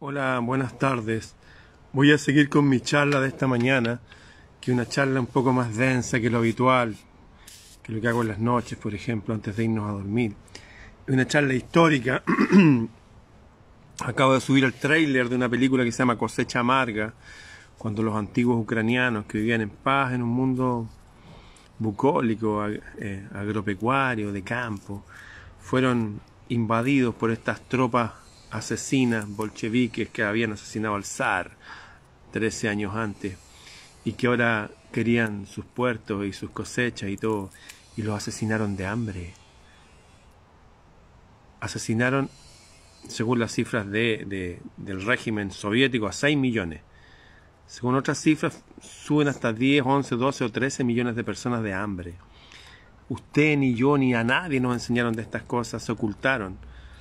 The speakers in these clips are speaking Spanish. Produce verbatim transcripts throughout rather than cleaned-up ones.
Hola, buenas tardes. Voy a seguir con mi charla de esta mañana, que es una charla un poco más densa que lo habitual, que lo que hago en las noches, por ejemplo, antes de irnos a dormir. Es una charla histórica. Acabo de subir el tráiler de una película que se llama Cosecha Amarga, cuando los antiguos ucranianos que vivían en paz en un mundo bucólico, ag eh, agropecuario, de campo, fueron invadidos por estas tropas asesinas bolcheviques que habían asesinado al zar trece años antes y que ahora querían sus puertos y sus cosechas y todo, y los asesinaron de hambre. Asesinaron, según las cifras de, de, del régimen soviético, a seis millones. Según otras cifras, suben hasta diez, once, doce o trece millones de personas de hambre. Usted, ni yo, ni a nadie nos enseñaron de estas cosas, se ocultaron.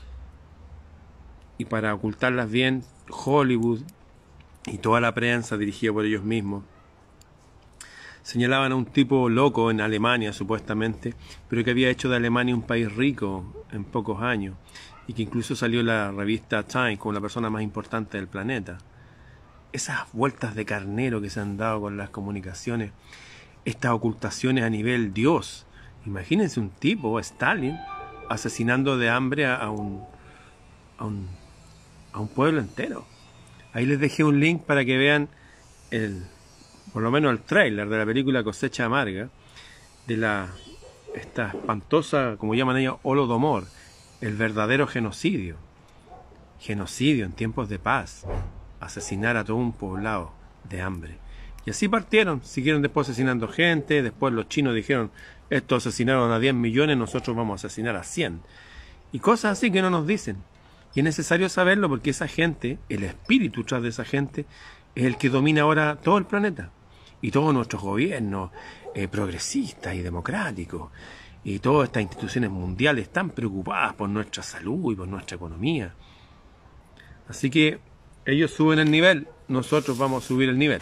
Y para ocultarlas bien, Hollywood y toda la prensa dirigida por ellos mismos señalaban a un tipo loco en Alemania, supuestamente, pero que había hecho de Alemania un país rico en pocos años y que incluso salió en la revista Time como la persona más importante del planeta. Esas vueltas de carnero que se han dado con las comunicaciones, estas ocultaciones a nivel Dios. Imagínense un tipo, Stalin, asesinando de hambre a, a, un, a, un, a un pueblo entero. Ahí les dejé un link para que vean el, por lo menos el tráiler de la película Cosecha Amarga, de la esta espantosa, como llaman ellos, Holodomor, el verdadero genocidio. Genocidio en tiempos de paz. Asesinar a todo un poblado de hambre. Y así partieron, siguieron después asesinando gente, después los chinos dijeron, estos asesinaron a diez millones, nosotros vamos a asesinar a cien. Y cosas así que no nos dicen. Y es necesario saberlo porque esa gente, el espíritu tras de esa gente, es el que domina ahora todo el planeta. Y todos nuestros gobiernos eh, progresistas y democráticos, y todas estas instituciones mundiales están preocupadas por nuestra salud y por nuestra economía. Así que ellos suben el nivel, nosotros vamos a subir el nivel.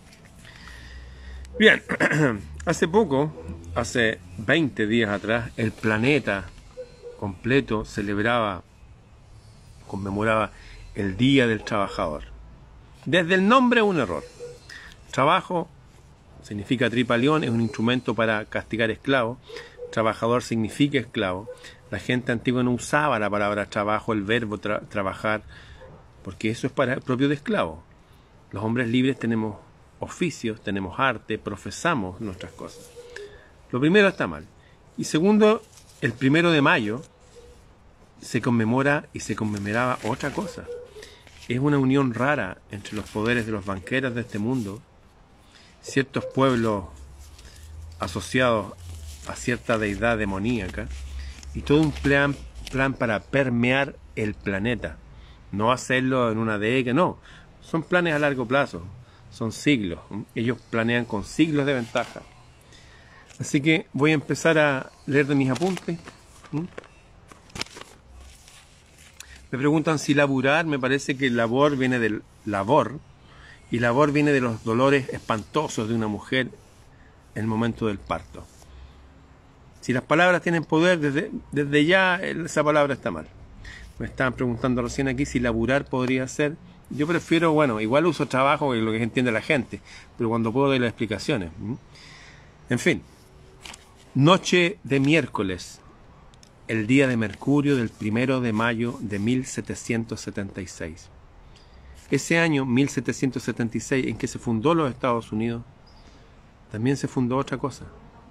Bien, hace poco, hace veinte días atrás, el planeta completo celebraba, conmemoraba el Día del Trabajador. Desde el nombre un error. Trabajo significa tripalión, es un instrumento para castigar esclavos. Trabajador significa esclavo. La gente antigua no usaba la palabra trabajo, el verbo tra trabajar, porque eso es para propio de esclavo. Los hombres libres tenemos oficios, tenemos arte, profesamos nuestras cosas. Lo primero está mal. Y segundo, el primero de mayo se conmemora y se conmemoraba otra cosa. Es una unión rara entre los poderes de los banqueros de este mundo, ciertos pueblos asociados a cierta deidad demoníaca, y todo un plan, plan para permear el planeta. No hacerlo en una década, no. Son planes a largo plazo, son siglos. Ellos planean con siglos de ventaja. Así que voy a empezar a leer de mis apuntes. Me preguntan si laburar, me parece que labor viene del labor, y labor viene de los dolores espantosos de una mujer en el momento del parto. Si las palabras tienen poder, desde, desde ya esa palabra está mal. Me estaban preguntando recién aquí si laburar podría ser. Yo prefiero, bueno, igual uso trabajo, que es lo que entiende la gente, pero cuando puedo doy las explicaciones. En fin, noche de miércoles, el día de Mercurio del primero de mayo de mil setecientos setenta y seis. Ese año, mil setecientos setenta y seis, en que se fundó los Estados Unidos, también se fundó otra cosa.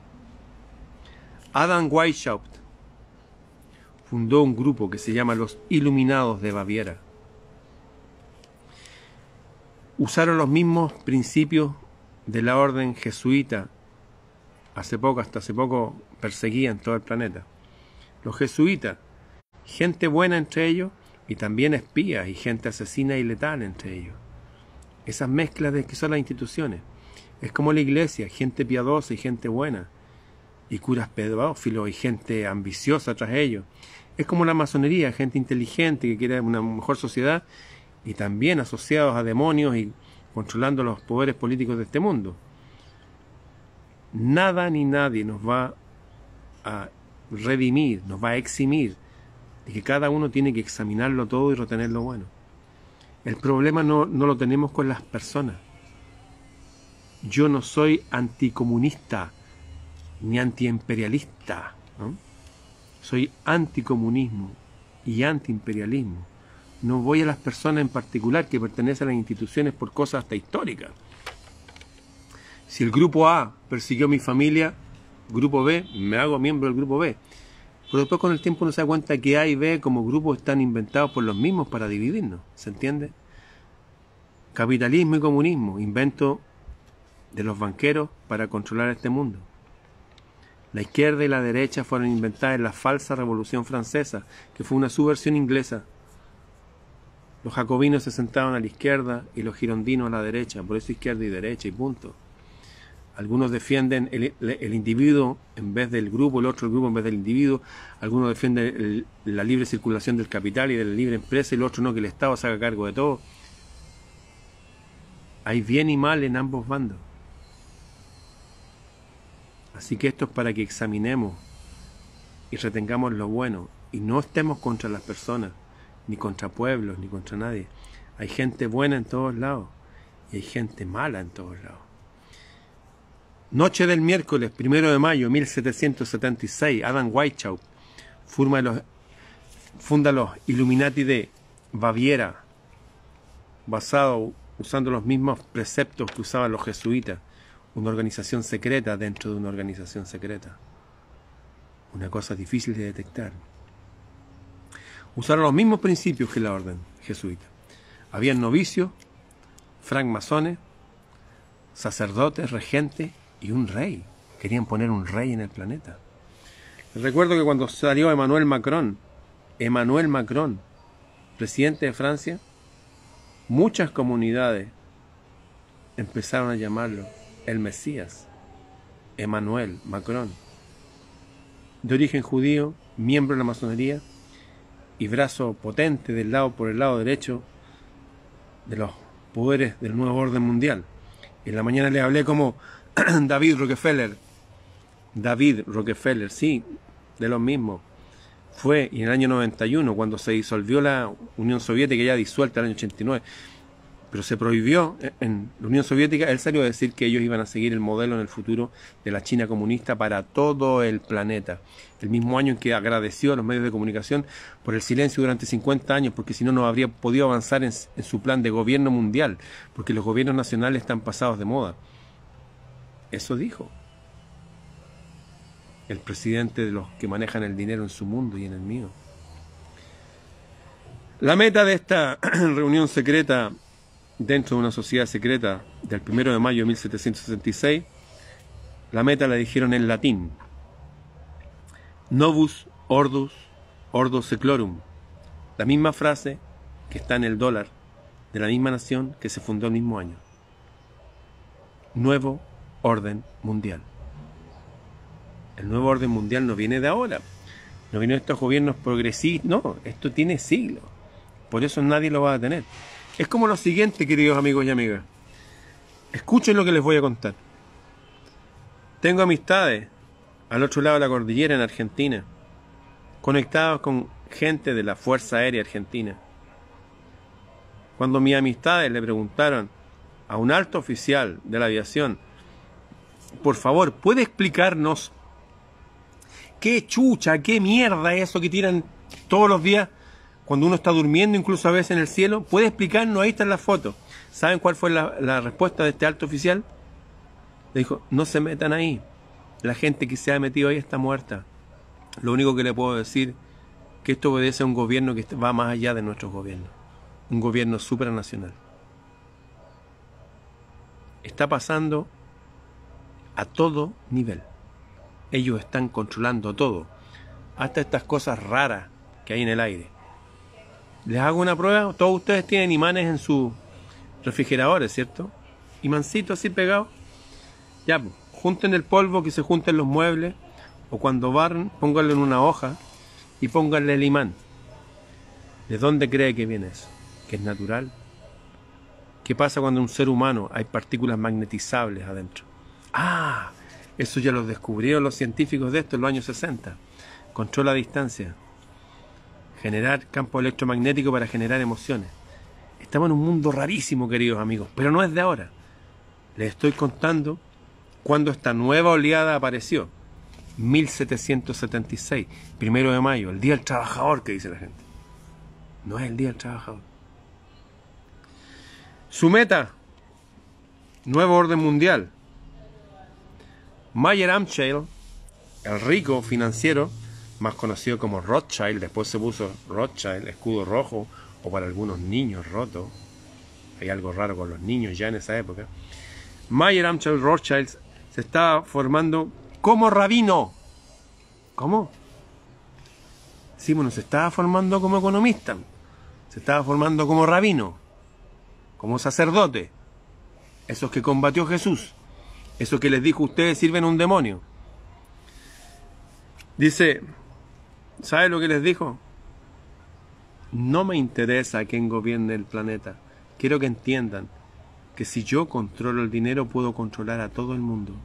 Adam Weishaupt fundó un grupo que se llama los Iluminados de Baviera. Usaron los mismos principios de la orden jesuita. Hace poco, hasta hace poco, perseguían todo el planeta. Los jesuitas, gente buena entre ellos, y también espías y gente asesina y letal entre ellos. Esas mezclas de que son las instituciones. Es como la iglesia, gente piadosa y gente buena, y curas pedófilos y gente ambiciosa tras ellos. Es como la masonería, gente inteligente que quiere una mejor sociedad y también asociados a demonios y controlando los poderes políticos de este mundo. Nada ni nadie nos va a redimir, nos va a eximir de que cada uno tiene que examinarlo todo y retener lo bueno. El problema no, no lo tenemos con las personas. Yo no soy anticomunista ni antiimperialista, ¿no? Soy anticomunismo y antiimperialismo. No voy a las personas en particular que pertenecen a las instituciones por cosas hasta históricas. Si el grupo A persiguió a mi familia, grupo B, me hago miembro del grupo B. Pero después con el tiempo uno se da cuenta que A y B como grupos están inventados por los mismos para dividirnos. ¿Se entiende? Capitalismo y comunismo, invento de los banqueros para controlar este mundo. La izquierda y la derecha fueron inventadas en la falsa Revolución Francesa, que fue una subversión inglesa. Los jacobinos se sentaban a la izquierda y los girondinos a la derecha, por eso izquierda y derecha y punto. Algunos defienden el, el individuo en vez del grupo, el otro el grupo en vez del individuo. Algunos defienden el, la libre circulación del capital y de la libre empresa, y el otro no, que el Estado se haga cargo de todo. Hay bien y mal en ambos bandos. Así que esto es para que examinemos y retengamos lo bueno y no estemos contra las personas, ni contra pueblos, ni contra nadie. Hay gente buena en todos lados y hay gente mala en todos lados. Noche del miércoles, primero de mayo, mil setecientos setenta y seis, Adam Weishaupt funda los, funda los Illuminati de Baviera, basado, usando los mismos preceptos que usaban los jesuitas, una organización secreta dentro de una organización secreta. Una cosa difícil de detectar. Usaron los mismos principios que la orden jesuita. Habían novicios, francmasones, sacerdotes, regentes y un rey. Querían poner un rey en el planeta. Recuerdo que cuando salió Emmanuel Macron, Emmanuel Macron, presidente de Francia, muchas comunidades empezaron a llamarlo el Mesías, Emmanuel Macron, de origen judío, miembro de la masonería y brazo potente del lado por el lado derecho de los poderes del nuevo orden mundial. En la mañana le hablé como David Rockefeller, David Rockefeller, sí, de los mismos. Fue y en el año noventa y uno, cuando se disolvió la Unión Soviética, ya disuelta en el año ochenta y nueve, pero se prohibió en la Unión Soviética, él salió a decir que ellos iban a seguir el modelo en el futuro de la China comunista para todo el planeta. El mismo año en que agradeció a los medios de comunicación por el silencio durante cincuenta años, porque si no, no habría podido avanzar en, en su plan de gobierno mundial, porque los gobiernos nacionales están pasados de moda. Eso dijo el presidente de los que manejan el dinero en su mundo y en el mío. La meta de esta reunión secreta dentro de una sociedad secreta del primero de mayo de mil setecientos sesenta y seis, la meta la dijeron en latín: Novus Ordus Ordo Seclorum, la misma frase que está en el dólar de la misma nación que se fundó el mismo año. Nuevo orden mundial. El nuevo orden mundial no viene de ahora, no viene de estos gobiernos progresistas, no, esto tiene siglos, por eso nadie lo va a tener. Es como lo siguiente, queridos amigos y amigas. Escuchen lo que les voy a contar. Tengo amistades al otro lado de la cordillera en Argentina, conectados con gente de la Fuerza Aérea Argentina. Cuando mis amistades le preguntaron a un alto oficial de la aviación, por favor, ¿puede explicarnos qué chucha, qué mierda es eso que tiran todos los días cuando uno está durmiendo, incluso a veces en el cielo? ¿Puede explicarnos? Ahí están las fotos. ¿Saben cuál fue la, la respuesta de este alto oficial? Le dijo: no se metan ahí. La gente que se ha metido ahí está muerta. Lo único que le puedo decir es que esto obedece a un gobierno que va más allá de nuestros gobiernos. Un gobierno supranacional. Está pasando a todo nivel. Ellos están controlando todo, hasta estas cosas raras que hay en el aire. Les hago una prueba. Todos ustedes tienen imanes en sus refrigeradores, ¿cierto? Imancitos así pegados. Ya, pues, junten el polvo que se junten los muebles, o cuando barren, pónganlo en una hoja y pónganle el imán. ¿De dónde cree que viene eso? ¿Que es natural? ¿Qué pasa cuando en un ser humano hay partículas magnetizables adentro? Ah, eso ya lo descubrieron los científicos de esto en los años sesenta. Control a distancia. Generar campo electromagnético para generar emociones. Estamos en un mundo rarísimo, queridos amigos, pero no es de ahora. Les estoy contando cuando esta nueva oleada apareció. mil setecientos setenta y seis, primero de mayo, el Día del Trabajador, que dice la gente. No es el Día del Trabajador. Su meta, nuevo orden mundial. Mayer Amschel, el rico financiero, más conocido como Rothschild, después se puso Rothschild, escudo rojo, o para algunos niños rotos. Hay algo raro con los niños ya en esa época. Mayer Amschel Rothschild se estaba formando como rabino. ¿Cómo? Sí, bueno, se estaba formando como economista. Se estaba formando como rabino. Como sacerdote. Esos que combatió Jesús. Esos que les dijo, ustedes sirven a un demonio. Dice, ¿sabe lo que les dijo? No me interesa quién gobierne el planeta. Quiero que entiendan que si yo controlo el dinero puedo controlar a todo el mundo.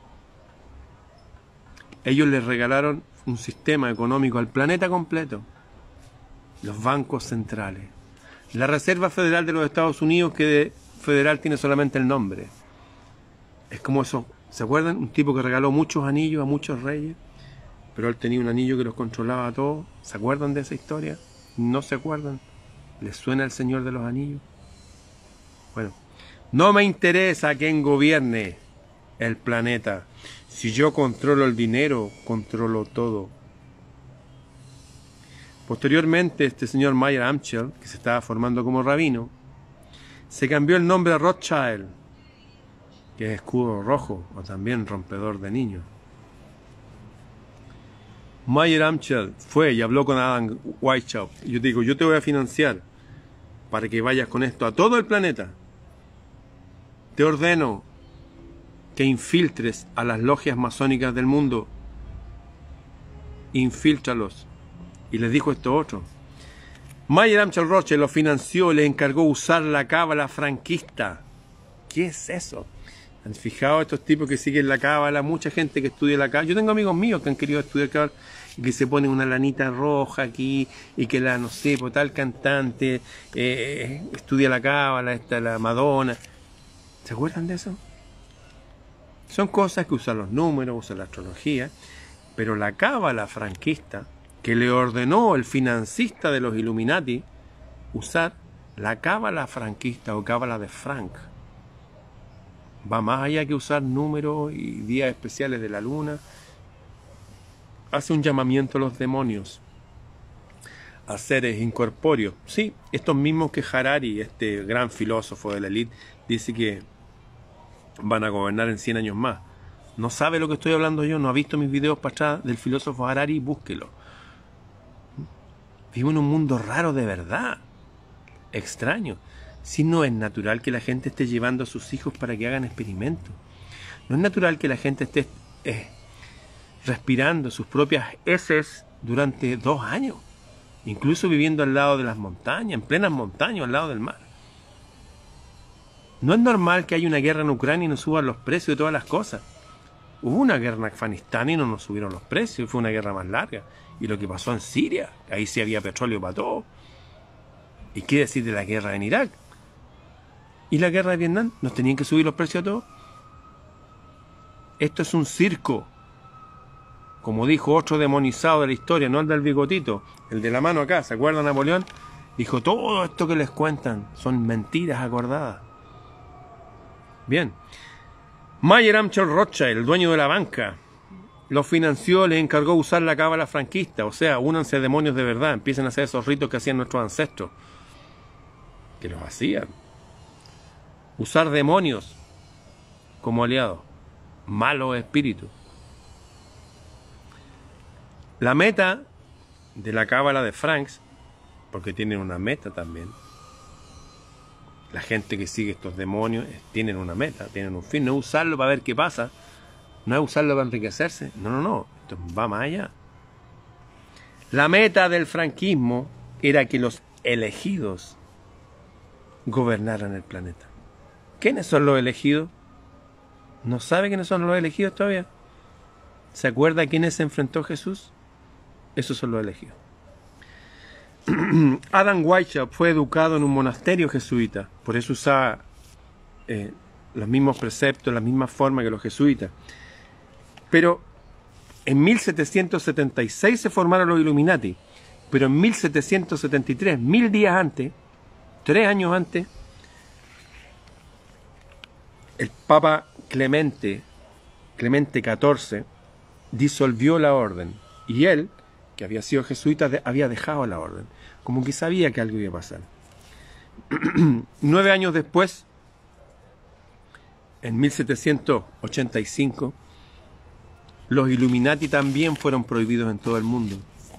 Ellos les regalaron un sistema económico al planeta completo. Los bancos centrales. La Reserva Federal de los Estados Unidos, que de federal tiene solamente el nombre. Es como eso, ¿se acuerdan? Un tipo que regaló muchos anillos a muchos reyes, pero él tenía un anillo que los controlaba a todos. ¿Se acuerdan de esa historia? ¿No se acuerdan? ¿Les suena el Señor de los Anillos? Bueno, no me interesa quién gobierne el planeta. Si yo controlo el dinero, controlo todo. Posteriormente, este señor Mayer Amschel, que se estaba formando como rabino, se cambió el nombre a Rothschild, que es escudo rojo, o también rompedor de niños. Mayer Amschel fue y habló con Adam Weishaupt. Y yo digo, yo te voy a financiar para que vayas con esto a todo el planeta. Te ordeno que infiltres a las logias masónicas del mundo. Infíltralos. Y les dijo esto otro. Mayer Amschel Rothschild lo financió y le encargó usar la cábala franquista. ¿Qué es eso? ¿Han fijado estos tipos que siguen la cábala? Mucha gente que estudia la cábala. Yo tengo amigos míos que han querido estudiar cábala y que se ponen una lanita roja aquí y que la, no sé, por tal cantante eh, estudia la cábala, esta la Madonna. ¿Se acuerdan de eso? Son cosas que usan los números, usan la astrología, pero la cábala franquista, que le ordenó el financista de los Illuminati usar la cábala franquista o cábala de Frank, va más allá que usar números y días especiales de la luna. Hace un llamamiento a los demonios, a seres incorpóreos. Sí, estos mismos que Harari, este gran filósofo de la élite, dice que van a gobernar en cien años más. No sabe lo que estoy hablando yo, no ha visto mis videos para atrás del filósofo Harari, búsquelo. Vivo en un mundo raro de verdad, extraño. Si no es natural que la gente esté llevando a sus hijos para que hagan experimentos. No es natural que la gente esté eh, respirando sus propias heces durante dos años. Incluso viviendo al lado de las montañas, en plenas montañas, al lado del mar. No es normal que haya una guerra en Ucrania y no suban los precios de todas las cosas. Hubo una guerra en Afganistán y no nos subieron los precios, fue una guerra más larga. Y lo que pasó en Siria, ahí sí había petróleo para todo. ¿Y qué decir de la guerra en Irak? ¿Y la guerra de Vietnam? ¿Nos tenían que subir los precios a todos? Esto es un circo. Como dijo otro demonizado de la historia, no el del bigotito, el de la mano acá, ¿se acuerdan Napoleón? Dijo, todo esto que les cuentan son mentiras acordadas. Bien. Mayer Amschel Rothschild, el dueño de la banca, los financió, les encargó usar la cábala franquista. O sea, únanse demonios de verdad, empiecen a hacer esos ritos que hacían nuestros ancestros. Que los hacían. Usar demonios como aliados. Malos espíritus. La meta de la cábala de Franks, porque tienen una meta también. La gente que sigue estos demonios tienen una meta, tienen un fin. No es usarlo para ver qué pasa, no es usarlo para enriquecerse. No, no, no, esto va más allá. La meta del franquismo era que los elegidos gobernaran el planeta. ¿Quiénes son los elegidos? ¿No sabe quiénes son los elegidos todavía? ¿Se acuerda a quiénes se enfrentó Jesús? Esos son los elegidos. Adam Weishaupt fue educado en un monasterio jesuita, por eso usaba eh, los mismos preceptos, la misma forma que los jesuitas. Pero en mil setecientos setenta y seis se formaron los Illuminati, pero en mil setecientos setenta y tres, mil días antes, tres años antes, el Papa Clemente, Clemente catorce, disolvió la orden, y él, que había sido jesuita, de, había dejado la orden, como que sabía que algo iba a pasar. Nueve años después, en mil setecientos ochenta y cinco, los Illuminati también fueron prohibidos en todo el mundo.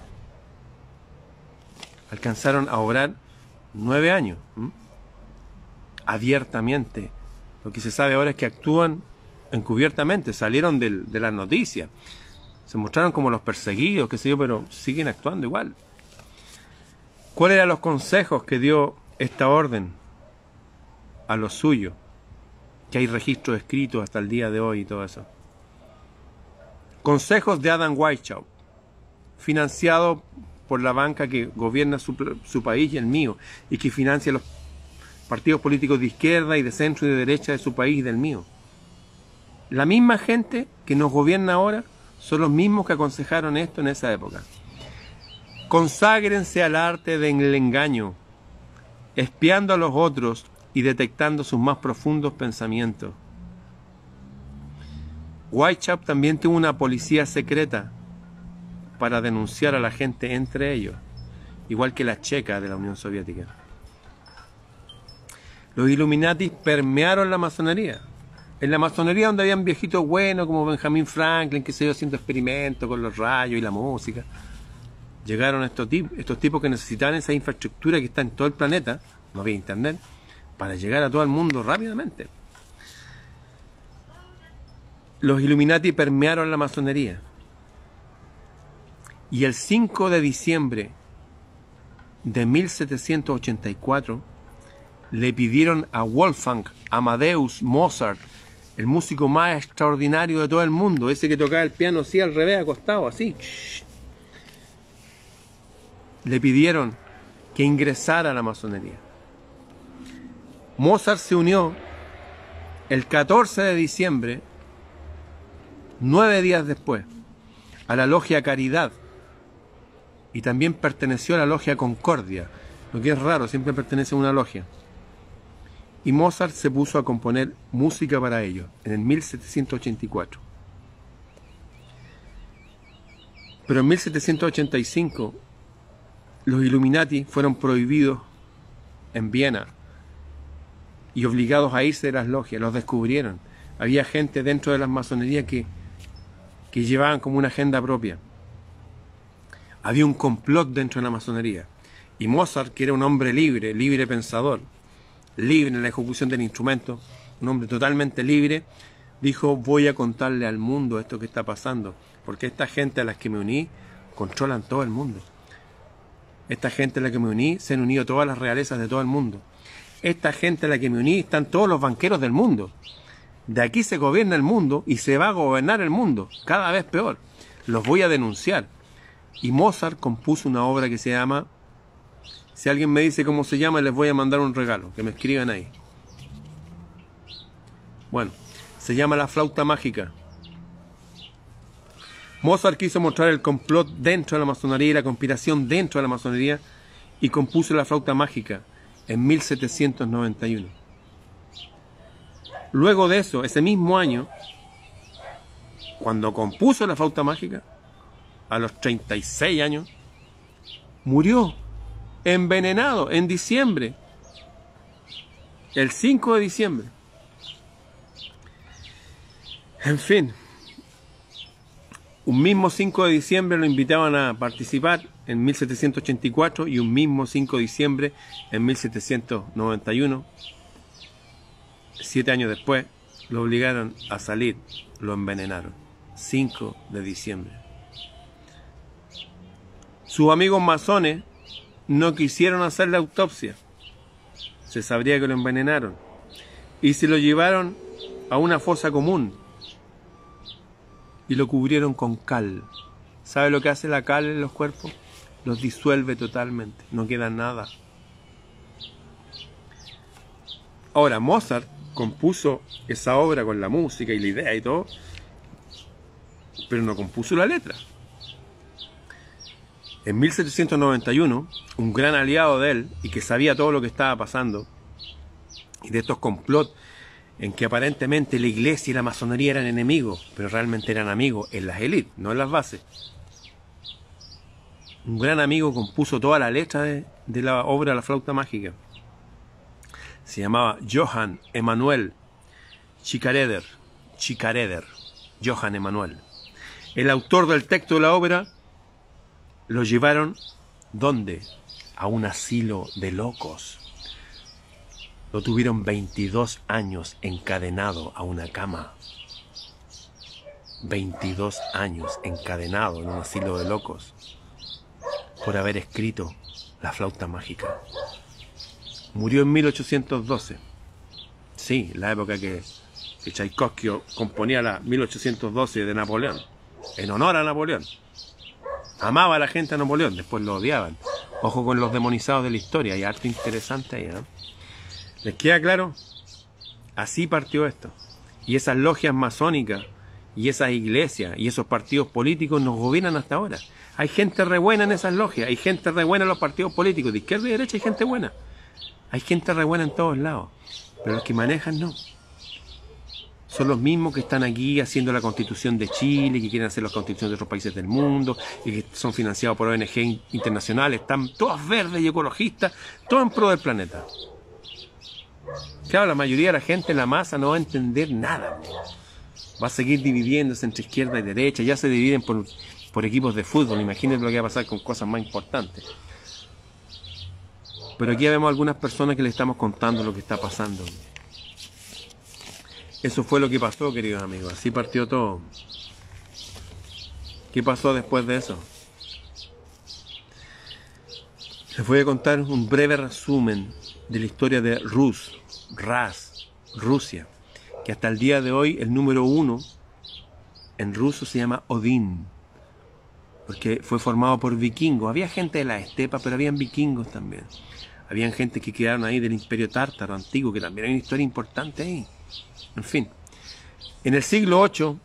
Alcanzaron a obrar nueve años, ¿m? abiertamente. Lo que se sabe ahora es que actúan encubiertamente, salieron del, de las noticias, se mostraron como los perseguidos, qué sé yo, pero siguen actuando igual. ¿Cuáles eran los consejos que dio esta orden a los suyos? Que hay registros escritos hasta el día de hoy y todo eso. Consejos de Adam Weishaupt, financiado por la banca que gobierna su, su país y el mío, y que financia los partidos políticos de izquierda y de centro y de derecha de su país y del mío. La misma gente que nos gobierna ahora son los mismos que aconsejaron esto en esa época. Conságrense al arte del engaño, espiando a los otros y detectando sus más profundos pensamientos. Weishaupt también tuvo una policía secreta para denunciar a la gente entre ellos, igual que la checa de la Unión Soviética. Los Illuminati permearon la masonería. En la masonería donde habían viejitos buenos como Benjamin Franklin, que se iba haciendo experimentos con los rayos y la música, llegaron estos, tip estos tipos que necesitaban esa infraestructura que está en todo el planeta, no había internet, para llegar a todo el mundo rápidamente. Los Illuminati permearon la masonería. Y el cinco de diciembre de mil setecientos ochenta y cuatro le pidieron a Wolfgang Amadeus Mozart, el músico más extraordinario de todo el mundo, ese que tocaba el piano así al revés, acostado, así. Le pidieron que ingresara a la masonería. Mozart se unió el catorce de diciembre, nueve días después, a la logia Caridad, y también perteneció a la logia Concordia, lo que es raro, siempre pertenece a una logia. Y Mozart se puso a componer música para ellos en el mil setecientos ochenta y cuatro. Pero en mil setecientos ochenta y cinco los Illuminati fueron prohibidos en Viena y obligados a irse de las logias. Los descubrieron. Había gente dentro de las masonerías que, que llevaban como una agenda propia. Había un complot dentro de la masonería. Y Mozart, que era un hombre libre, libre pensador, libre en la ejecución del instrumento, un hombre totalmente libre, dijo: voy a contarle al mundo esto que está pasando, porque esta gente a la que me uní controlan todo el mundo. Esta gente a la que me uní se han unido todas las realezas de todo el mundo. Esta gente a la que me uní están todos los banqueros del mundo. De aquí se gobierna el mundo y se va a gobernar el mundo, cada vez peor. Los voy a denunciar. Y Mozart compuso una obra que se llama... Si alguien me dice cómo se llama, les voy a mandar un regalo, que me escriban ahí. Bueno, se llama La Flauta Mágica. Mozart quiso mostrar el complot dentro de la masonería y la conspiración dentro de la masonería y compuso La Flauta Mágica en mil setecientos noventa y uno. Luego de eso, ese mismo año, cuando compuso La Flauta Mágica, a los treinta y seis años, murió envenenado en diciembre, el cinco de diciembre. En fin, un mismo cinco de diciembre lo invitaban a participar en mil setecientos ochenta y cuatro y un mismo cinco de diciembre en mil setecientos noventa y uno, siete años después, lo obligaron a salir, lo envenenaron. cinco de diciembre. Sus amigos masones no quisieron hacer la autopsia. Se sabría que lo envenenaron. Y se lo llevaron a una fosa común. Y lo cubrieron con cal. ¿Sabe lo que hace la cal en los cuerpos? los disuelve totalmente, no queda nada. Ahora, Mozart compuso esa obra con la música y la idea y todo, pero no compuso la letra. En mil setecientos noventa y uno, un gran aliado de él, y que sabía todo lo que estaba pasando, y de estos complots en que aparentemente la iglesia y la masonería eran enemigos, pero realmente eran amigos en las élites, no en las bases. Un gran amigo compuso toda la letra de, de la obra La flauta mágica. Se llamaba Johann Emanuel Chicareder. Chicareder. Johann Emanuel. El autor del texto de la obra lo llevaron, ¿dónde? A un asilo de locos. Lo tuvieron veintidós años encadenado a una cama. veintidós años encadenado en un asilo de locos por haber escrito La flauta mágica. Murió en mil ochocientos doce. Sí, la época que, que Tchaikovsky componía la mil ochocientos doce de Napoleón, en honor a Napoleón. Amaba a la gente a Napoleón, después lo odiaban. Ojo con los demonizados de la historia, hay harto interesante ahí, ¿no? ¿Les queda claro? Así partió esto. Y esas logias masónicas, y esas iglesias, y esos partidos políticos nos gobiernan hasta ahora. Hay gente re buena en esas logias, hay gente re buena en los partidos políticos, de izquierda y derecha hay gente buena. Hay gente re buena en todos lados, pero los que manejan no. Son los mismos que están aquí haciendo la Constitución de Chile, que quieren hacer las constituciones de otros países del mundo, y que son financiados por O N G internacionales, están todas verdes y ecologistas, todo en pro del planeta. Claro, la mayoría de la gente, la masa, no va a entender nada. Va a seguir dividiéndose entre izquierda y derecha, ya se dividen por, por equipos de fútbol, imagínense lo que va a pasar con cosas más importantes. Pero aquí vemos algunas personas que le estamos contando lo que está pasando. Eso fue lo que pasó, queridos amigos. Así partió todo. ¿Qué pasó después de eso? Les voy a contar un breve resumen de la historia de Rus, Ras, Rusia, que hasta el día de hoy el número uno en ruso se llama Odín, porque fue formado por vikingos. Había gente de la estepa, pero habían vikingos también. Habían gente que quedaron ahí del imperio tártaro antiguo, que también hay una historia importante ahí. En fin, en el siglo ocho,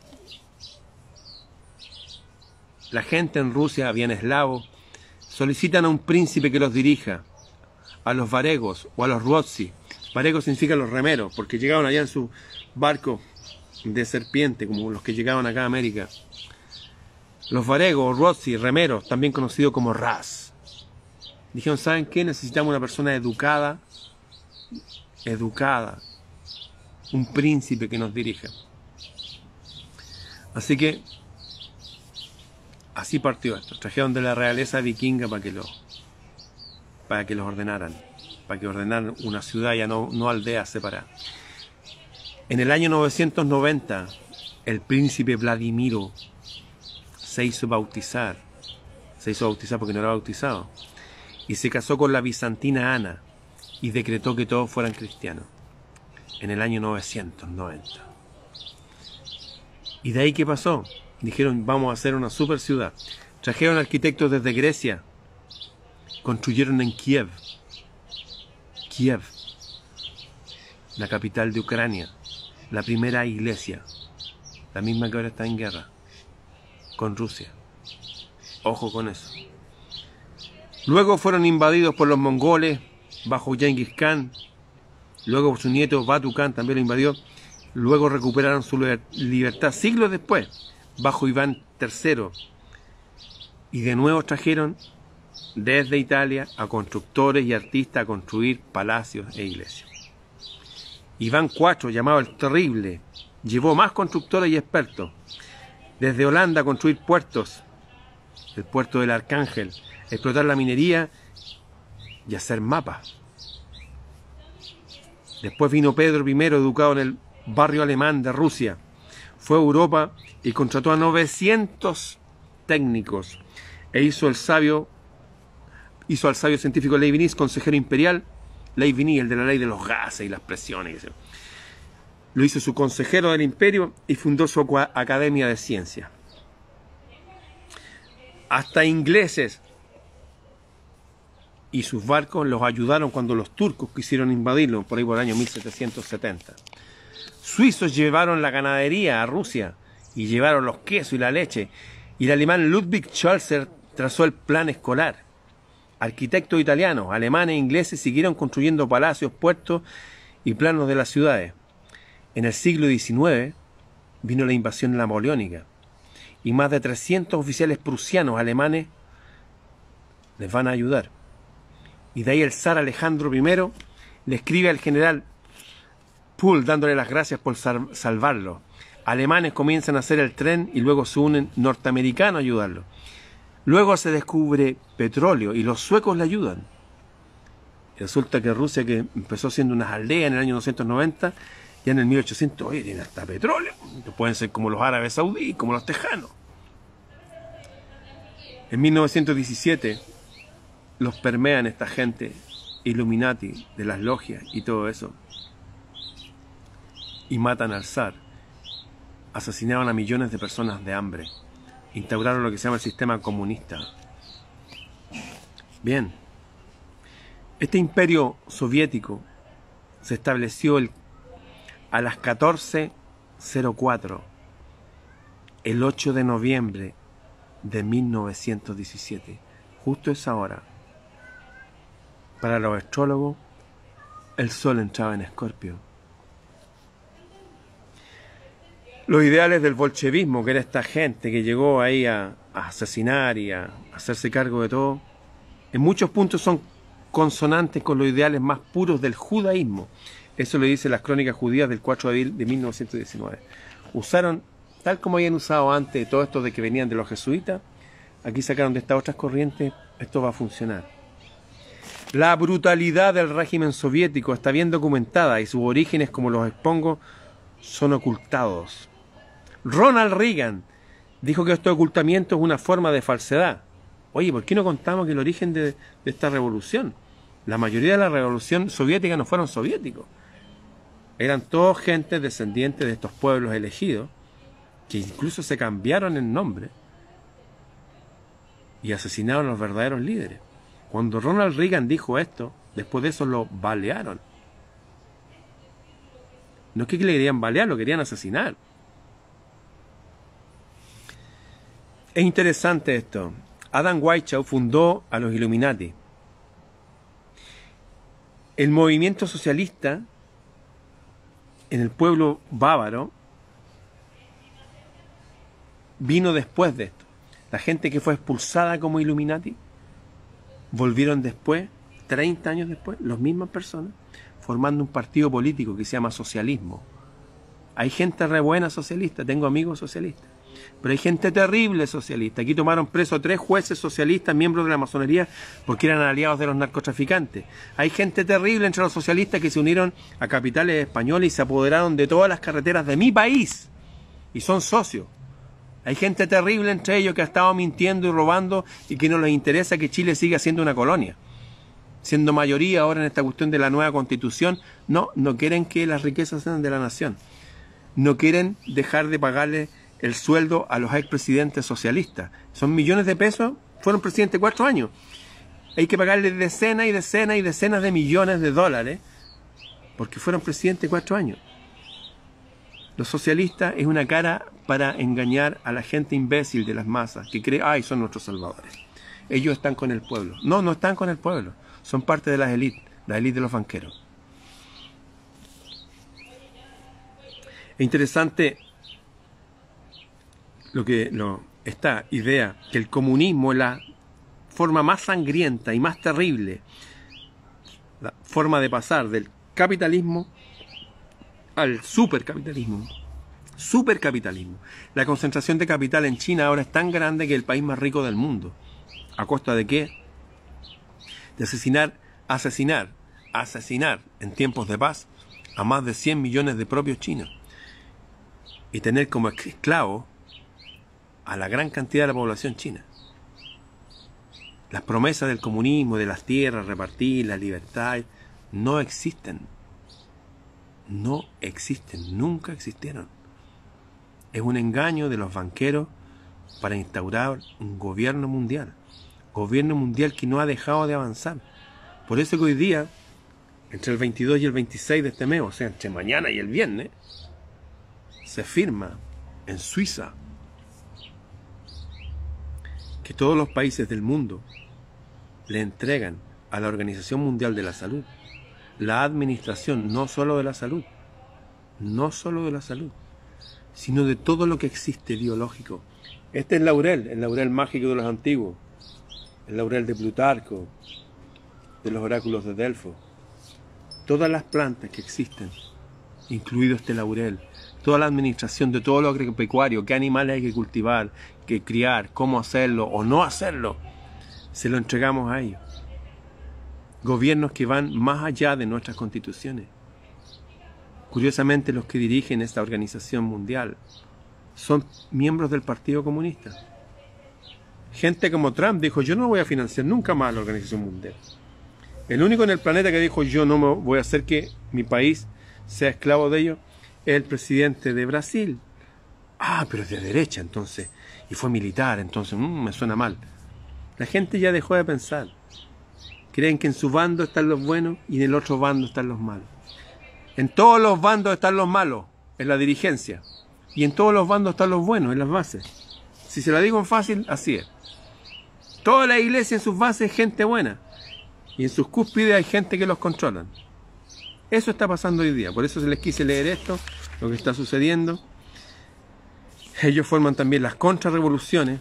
la gente en Rusia, habían eslavos, solicitan a un príncipe que los dirija, a los varegos o a los ruotsi. Varegos significa los remeros, porque llegaban allá en su barco de serpiente, como los que llegaban acá a América. Los varegos o ruotsi, remeros, también conocidos como ras. Dijeron, ¿saben qué? Necesitamos una persona educada, educada, un príncipe que nos dirija. Así que, así partió esto. Trajeron de la realeza vikinga para que lo, para que los ordenaran, para que ordenaran una ciudad, ya no, no aldeas separadas. En el año novecientos noventa, el príncipe Vladimiro se hizo bautizar, se hizo bautizar porque no era bautizado, y se casó con la bizantina Ana y decretó que todos fueran cristianos en el año novecientos noventa. ¿Y de ahí qué pasó? Dijeron, vamos a hacer una super ciudad. Trajeron arquitectos desde Grecia, construyeron en Kiev, Kiev, la capital de Ucrania, la primera iglesia, la misma que ahora está en guerra con Rusia. Ojo con eso. Luego fueron invadidos por los mongoles bajo Genghis Khan. Luego su nieto Batu Khan también lo invadió. Luego recuperaron su libertad siglos después bajo Iván tercero. Y de nuevo trajeron desde Italia a constructores y artistas a construir palacios e iglesias. Iván cuarto, llamado el Terrible, llevó más constructores y expertos. Desde Holanda a construir puertos, el puerto del Arcángel, explotar la minería y hacer mapas. Después vino Pedro primero, educado en el barrio alemán de Rusia. Fue a Europa y contrató a novecientos técnicos e hizo, el sabio, hizo al sabio científico Leibniz consejero imperial. Leibniz, el de la ley de los gases y las presiones. Lo hizo su consejero del imperio y fundó su academia de ciencia. Hasta ingleses y sus barcos los ayudaron cuando los turcos quisieron invadirlo, por ahí por el año mil setecientos setenta. Suizos llevaron la ganadería a Rusia y llevaron los quesos y la leche. Y el alemán Ludwig Scholzer trazó el plan escolar. Arquitectos italianos, alemanes e ingleses siguieron construyendo palacios, puertos y planos de las ciudades. En el siglo diecinueve vino la invasión napoleónica y más de trescientos oficiales prusianos alemanes les van a ayudar. Y de ahí el zar Alejandro primero le escribe al general Poole dándole las gracias por salvarlo. Alemanes comienzan a hacer el tren y luego se unen norteamericanos a ayudarlo. Luego se descubre petróleo y los suecos le ayudan. Y resulta que Rusia, que empezó siendo unas aldeas en el año doscientos noventa, ya en el mil ochocientos, oye, tiene hasta petróleo. Pueden ser como los árabes saudíes, como los tejanos. En mil novecientos diecisiete los permean esta gente Illuminati de las logias y todo eso. Y matan al zar. Asesinaron a millones de personas de hambre. Instauraron lo que se llama el sistema comunista. Bien. Este imperio soviético se estableció el, a las catorce cero cuatro, el ocho de noviembre de mil novecientos diecisiete. Justo esa hora. Para los astrólogos, el sol entraba en Escorpio. Los ideales del bolchevismo, que era esta gente que llegó ahí a, a asesinar y a hacerse cargo de todo, en muchos puntos son consonantes con los ideales más puros del judaísmo. Eso lo dice las crónicas judías del cuatro de abril de mil novecientos diecinueve. Usaron, tal como habían usado antes todo esto de que venían de los jesuitas, aquí sacaron de estas otras corrientes, esto va a funcionar. La brutalidad del régimen soviético está bien documentada y sus orígenes, como los expongo, son ocultados. Ronald Reagan dijo que este ocultamiento es una forma de falsedad. Oye, ¿por qué no contamos que el origen de, de esta revolución? La mayoría de la revolución soviética no fueron soviéticos. Eran todos gente descendientes de estos pueblos elegidos, que incluso se cambiaron el nombre y asesinaron a los verdaderos líderes. Cuando Ronald Reagan dijo esto, después de eso lo balearon. No es que le querían balear, lo querían asesinar. Es interesante esto. Adam Weishaupt fundó a los Illuminati. El movimiento socialista en el pueblo bávaro vino después de esto. La gente que fue expulsada como Illuminati volvieron después, treinta años después, las mismas personas, formando un partido político que se llama socialismo. Hay gente re buena socialista, tengo amigos socialistas, pero hay gente terrible socialista. Aquí tomaron preso a tres jueces socialistas, miembros de la masonería, porque eran aliados de los narcotraficantes. Hay gente terrible entre los socialistas que se unieron a capitales españoles y se apoderaron de todas las carreteras de mi país, y son socios. Hay gente terrible entre ellos que ha estado mintiendo y robando y que no les interesa que Chile siga siendo una colonia. Siendo mayoría ahora en esta cuestión de la nueva constitución, no, no quieren que las riquezas sean de la nación. No quieren dejar de pagarle el sueldo a los expresidentes socialistas. Son millones de pesos, fueron presidentes cuatro años. Hay que pagarle decenas y decenas y decenas de millones de dólares porque fueron presidentes cuatro años. Los socialistas es una cara para engañar a la gente imbécil de las masas que cree, ay, son nuestros salvadores. Ellos están con el pueblo. No, no están con el pueblo. Son parte de las élites, la élite de los banqueros. Es interesante lo que lo, esta idea que el comunismo es la forma más sangrienta y más terrible, la forma de pasar del capitalismo al supercapitalismo. Supercapitalismo. La concentración de capital en China ahora es tan grande que es el país más rico del mundo. ¿A costa de qué? De asesinar, asesinar, asesinar en tiempos de paz a más de cien millones de propios chinos y tener como esclavo a la gran cantidad de la población china. Las promesas del comunismo, de las tierras, repartir, la libertad, no existen. No existen, nunca existieron. Es un engaño de los banqueros para instaurar un gobierno mundial. Gobierno mundial que no ha dejado de avanzar. Por eso que hoy día, entre el veintidós y el veintiséis de este mes, o sea, entre mañana y el viernes, se firma en Suiza que todos los países del mundo le entregan a la Organización Mundial de la Salud la administración no solo de la salud, no solo de la salud, sino de todo lo que existe biológico. Este es el laurel, el laurel mágico de los antiguos, el laurel de Plutarco, de los oráculos de Delfos. Todas las plantas que existen, incluido este laurel, toda la administración de todo lo agropecuario, qué animales hay que cultivar, que criar, cómo hacerlo o no hacerlo, se lo entregamos a ellos. Gobiernos que van más allá de nuestras constituciones. Curiosamente, los que dirigen esta organización mundial son miembros del Partido Comunista. Gente como Trump dijo, yo no voy a financiar nunca más la Organización Mundial. El único en el planeta que dijo, yo no me voy a hacer que mi país sea esclavo de ellos, es el presidente de Brasil. Ah, pero es de derecha entonces, y fue militar, entonces mmm, me suena mal. La gente ya dejó de pensar. Creen que en su bando están los buenos y en el otro bando están los malos. En todos los bandos están los malos, en la dirigencia. Y en todos los bandos están los buenos, en las bases. Si se la digo en fácil, así es. Toda la iglesia en sus bases es gente buena. Y en sus cúspides hay gente que los controlan. Eso está pasando hoy día. Por eso se les quise leer esto, lo que está sucediendo. Ellos forman también las contrarrevoluciones.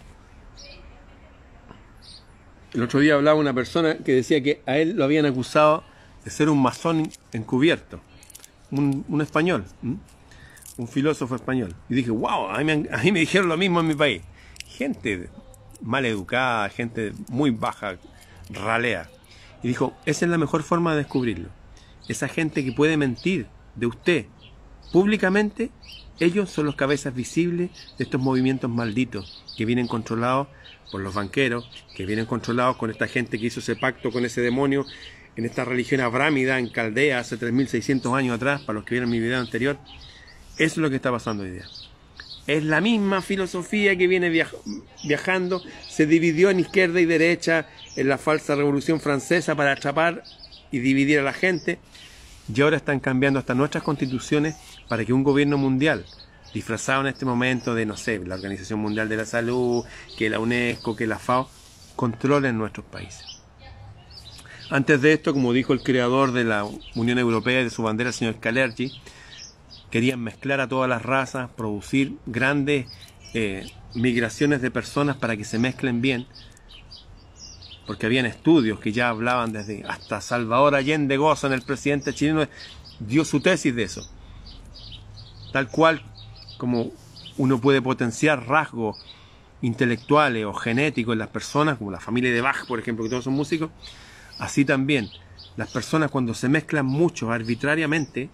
El otro día hablaba una persona que decía que a él lo habían acusado de ser un masón encubierto. Un, un español, ¿m? un filósofo español. Y dije, wow, a mí, me, a mí me dijeron lo mismo en mi país. Gente mal educada, gente muy baja, ralea. Y dijo, esa es la mejor forma de descubrirlo. Esa gente que puede mentir de usted públicamente, ellos son los cabezas visibles de estos movimientos malditos que vienen controlados por los banqueros, que vienen controlados con esta gente que hizo ese pacto con ese demonio en esta religión abrámida en Caldea hace tres mil seiscientos años atrás, para los que vieron mi video anterior. Eso es lo que está pasando hoy día. Es la misma filosofía que viene viaj viajando, se dividió en izquierda y derecha en la falsa revolución francesa para atrapar y dividir a la gente, y ahora están cambiando hasta nuestras constituciones para que un gobierno mundial, disfrazado en este momento de, no sé, la Organización Mundial de la Salud, que la UNESCO, que la FAO, controlen nuestros países. Antes de esto, como dijo el creador de la Unión Europea y de su bandera, el señor Kalergi, querían mezclar a todas las razas, producir grandes eh, migraciones de personas para que se mezclen bien, porque habían estudios que ya hablaban desde hasta Salvador Allende Gozan, el presidente chileno, dio su tesis de eso. Tal cual como uno puede potenciar rasgos intelectuales o genéticos en las personas, como la familia de Bach, por ejemplo, que todos son músicos, así también las personas, cuando se mezclan mucho arbitrariamente,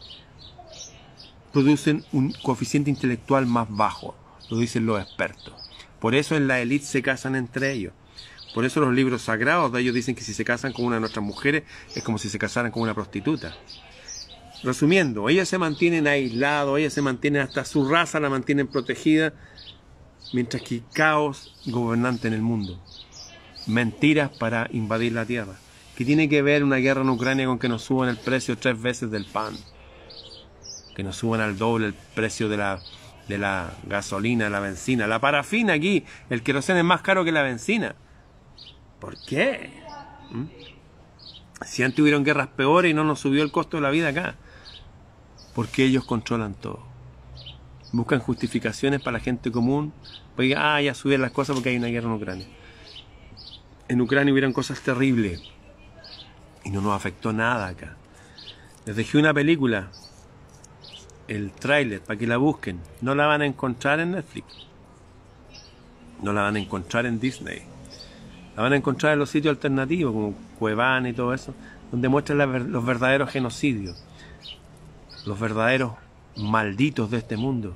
producen un coeficiente intelectual más bajo, lo dicen los expertos. Por eso en la élite se casan entre ellos. Por eso los libros sagrados de ellos dicen que si se casan con una de nuestras mujeres es como si se casaran con una prostituta. Resumiendo, ellas se mantienen aislados, ellas se mantienen, hasta su raza la mantienen protegida, mientras que caos gobernante en el mundo. Mentiras para invadir la tierra. ¿Qué tiene que ver una guerra en Ucrania con que nos suban el precio tres veces del pan? Que nos suban al doble el precio de la, de la gasolina, de la benzina, la parafina aquí, el queroseno es más caro que la benzina. ¿Por qué? ¿Mm? Si antes hubieron guerras peores y no nos subió el costo de la vida acá. Porque ellos controlan todo. Buscan justificaciones para la gente común. Pues ah, ya subieron las cosas porque hay una guerra en Ucrania. En Ucrania hubieron cosas terribles. Y no nos afectó nada acá. Les dejé una película, el tráiler, para que la busquen. No la van a encontrar en Netflix. No la van a encontrar en Disney. La van a encontrar en los sitios alternativos, como Cuevana y todo eso, donde muestran la, los verdaderos genocidios. Los verdaderos malditos de este mundo.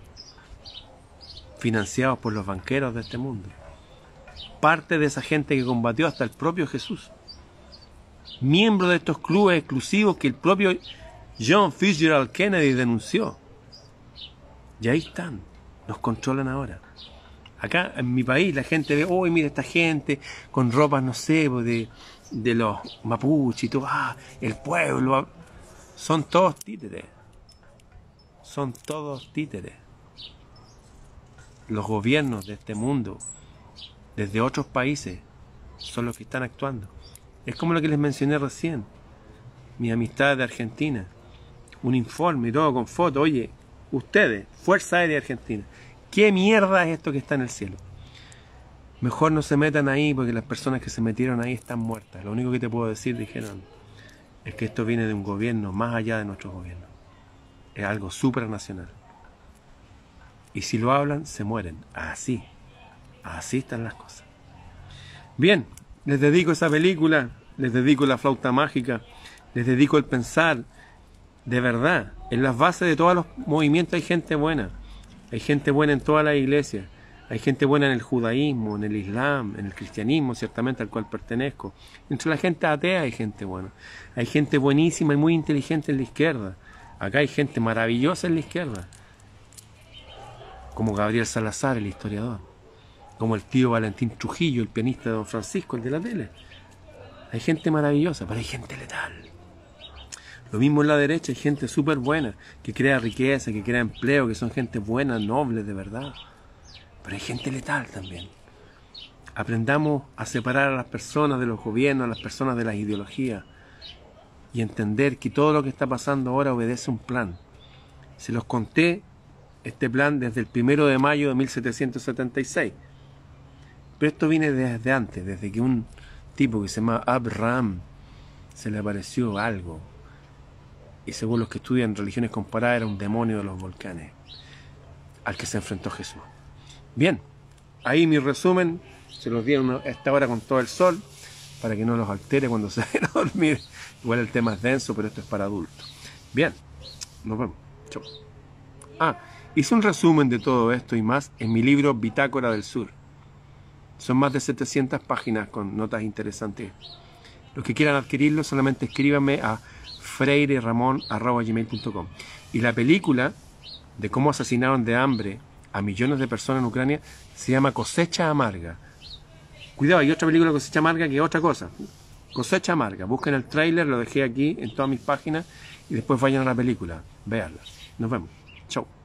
Financiados por los banqueros de este mundo. Parte de esa gente que combatió hasta el propio Jesús. Miembro de estos clubes exclusivos que el propio John Fitzgerald Kennedy denunció. Y ahí están, nos controlan ahora. Acá en mi país la gente ve, uy, mira esta gente con ropas, no sé, de, de los mapuches y todo, ah, el pueblo, son todos títeres. Son todos títeres. Los gobiernos de este mundo, desde otros países, son los que están actuando. Es como lo que les mencioné recién. Mi amistad de Argentina. Un informe y todo con fotos. Oye, ustedes, Fuerza Aérea Argentina, ¿qué mierda es esto que está en el cielo? Mejor no se metan ahí porque las personas que se metieron ahí están muertas. Lo único que te puedo decir, dijeron, es que esto viene de un gobierno más allá de nuestro gobierno. Es algo supranacional. Y si lo hablan, se mueren. Así. Así están las cosas. Bien, les dedico esa película, les dedico la flauta mágica, les dedico el pensar. De verdad, en las bases de todos los movimientos hay gente buena. Hay gente buena en todas las iglesias. Hay gente buena en el judaísmo, en el islam, en el cristianismo, ciertamente al cual pertenezco. Entre la gente atea hay gente buena. Hay gente buenísima y muy inteligente en la izquierda. Acá hay gente maravillosa en la izquierda. Como Gabriel Salazar, el historiador. Como el tío Valentín Trujillo, el pianista de Don Francisco, el de la tele. Hay gente maravillosa, pero hay gente letal. Lo mismo en la derecha, hay gente súper buena, que crea riqueza, que crea empleo, que son gente buena, noble, de verdad. Pero hay gente letal también. Aprendamos a separar a las personas de los gobiernos, a las personas de las ideologías, y entender que todo lo que está pasando ahora obedece a un plan. Se los conté, este plan, desde el primero de mayo de mil setecientos setenta y seis. Pero esto viene desde antes, desde que un tipo que se llama Abraham se le apareció algo. Y según los que estudian religiones comparadas, era un demonio de los volcanes al que se enfrentó Jesús. Bien, ahí mi resumen, se los di a esta hora con todo el sol, para que no los altere cuando se vayan a dormir. Igual el tema es denso, pero esto es para adultos. Bien, nos vemos. Chau. Ah, hice un resumen de todo esto y más en mi libro Bitácora del Sur. Son más de setecientas páginas con notas interesantes. Los que quieran adquirirlo, solamente escríbanme a freireramon arroba gmail punto com. Y la película de cómo asesinaron de hambre a millones de personas en Ucrania se llama Cosecha Amarga. Cuidado, hay otra película, Cosecha Amarga, que es otra cosa. Cosecha Amarga. Busquen el tráiler, lo dejé aquí en todas mis páginas y después vayan a la película. Véanla. Nos vemos. Chau.